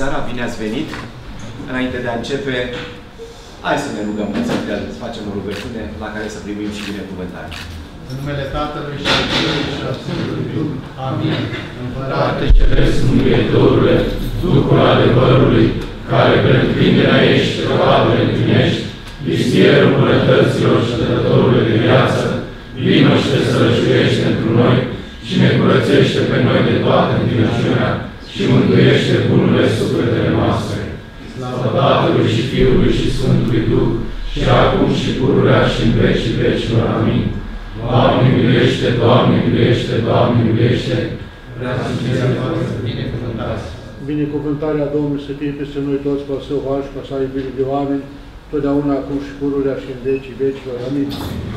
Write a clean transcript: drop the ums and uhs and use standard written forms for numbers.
seara, bine ați venit! Înainte de a începe, hai să ne rugăm să facem o rugăciune la care să primim și binecuvântare. În numele Tatălui și al Fiului și al Sfântului Duh. Amin. Împărate Ceresc, Mângâietorule, Duhul adevărului, care pretutindea ești, roadele împlinești, vistierul bunătăților și dătătorule de viață, vino și te sărășuiește întru noi și ne curățește pe noi de toată întinăciunea și mântuiește bunurile sufletele noastre. Slavă Tatălui și Fiului și Sfântului Duh, și acum și pururea și în vecii vecilor. Amin. Doamne miluiește, Doamne miluiește, Doamne miluiește, prea să binecuvântați. Binecuvântarea Domnului să fie peste noi toți, cu al său har și cu al său iubire de oameni, totdeauna acum și pururea și în vecii vecilor. Amin.